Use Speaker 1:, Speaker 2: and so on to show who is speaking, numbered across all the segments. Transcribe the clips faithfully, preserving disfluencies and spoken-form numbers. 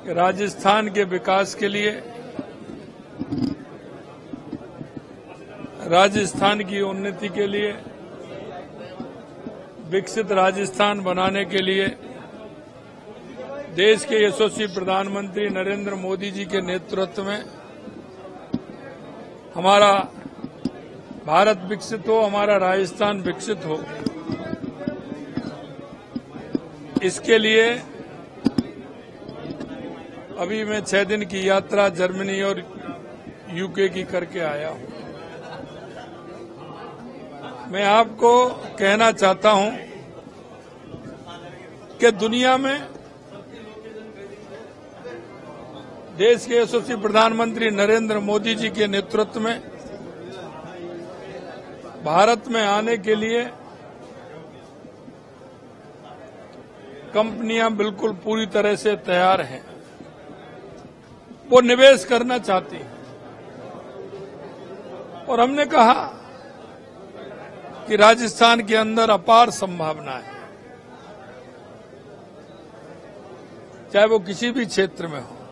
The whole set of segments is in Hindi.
Speaker 1: कि राजस्थान के विकास के लिए, राजस्थान की उन्नति के लिए, विकसित राजस्थान बनाने के लिए देश के यशस्वी प्रधानमंत्री नरेंद्र मोदी जी के नेतृत्व में हमारा भारत विकसित हो, हमारा राजस्थान विकसित हो, इसके लिए अभी मैं छह दिन की यात्रा जर्मनी और यूके की करके आया हूं। मैं आपको कहना चाहता हूं कि दुनिया में देश के यशस्वी प्रधानमंत्री नरेंद्र मोदी जी के नेतृत्व में भारत में आने के लिए कंपनियां बिल्कुल पूरी तरह से तैयार हैं। वो निवेश करना चाहती हैं और हमने कहा कि राजस्थान के अंदर अपार संभावना है, चाहे वो किसी भी क्षेत्र में हो,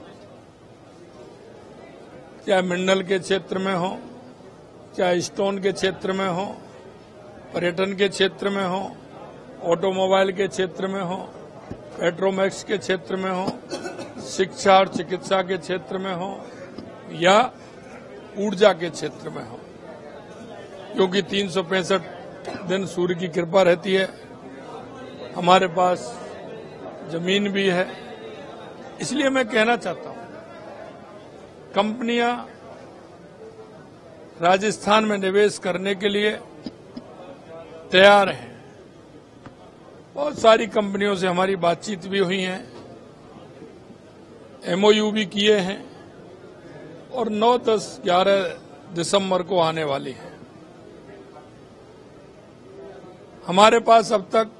Speaker 1: चाहे मिनरल के क्षेत्र में हो, चाहे स्टोन के क्षेत्र में हो, पर्यटन के क्षेत्र में हो, ऑटोमोबाइल के क्षेत्र में हो, पेट्रोमैक्स के क्षेत्र में हो, शिक्षा और चिकित्सा के क्षेत्र में हो या ऊर्जा के क्षेत्र में हो, क्योंकि तीन सौ पैंसठ दिन सूर्य की कृपा रहती है, हमारे पास जमीन भी है। इसलिए मैं कहना चाहता हूं, कंपनियां राजस्थान में निवेश करने के लिए तैयार हैं। बहुत सारी कंपनियों से हमारी बातचीत भी हुई है, एमओयू भी किए हैं और नौ दस ग्यारह दिसंबर को आने वाली है। हमारे पास अब तक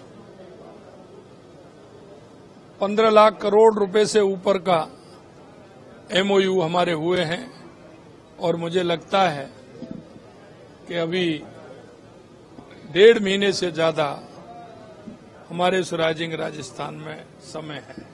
Speaker 1: पंद्रह लाख करोड़ रुपए से ऊपर का एमओयू हमारे हुए हैं और मुझे लगता है कि अभी डेढ़ महीने से ज्यादा हमारे इस राइजिंग राजस्थान में समय है।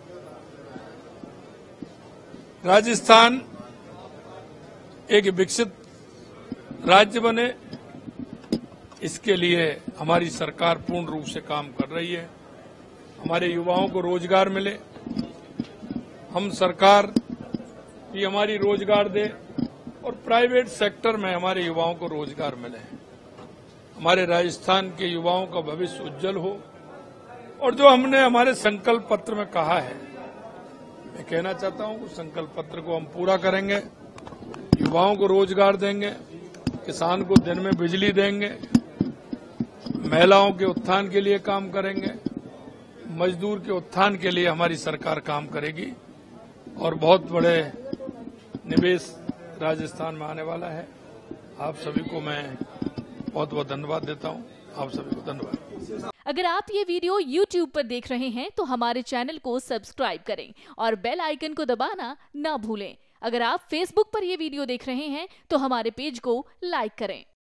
Speaker 1: राजस्थान एक विकसित राज्य बने, इसके लिए हमारी सरकार पूर्ण रूप से काम कर रही है। हमारे युवाओं को रोजगार मिले, हम सरकार भी हमारी रोजगार दे और प्राइवेट सेक्टर में हमारे युवाओं को रोजगार मिले, हमारे राजस्थान के युवाओं का भविष्य उज्जवल हो। और जो हमने हमारे संकल्प पत्र में कहा है, मैं कहना चाहता हूं उस संकल्प पत्र को हम पूरा करेंगे। युवाओं को रोजगार देंगे, किसान को दिन में बिजली देंगे, महिलाओं के उत्थान के लिए काम करेंगे, मजदूर के उत्थान के लिए हमारी सरकार काम करेगी और बहुत बड़े निवेश राजस्थान में आने वाला है। आप सभी को मैं बहुत बहुत धन्यवाद देता हूं। आप सभी को धन्यवाद।
Speaker 2: अगर आप ये वीडियो यूट्यूब पर देख रहे हैं तो हमारे चैनल को सब्सक्राइब करें और बेल आइकन को दबाना ना भूलें। अगर आप फेसबुक पर ये वीडियो देख रहे हैं तो हमारे पेज को लाइक करें।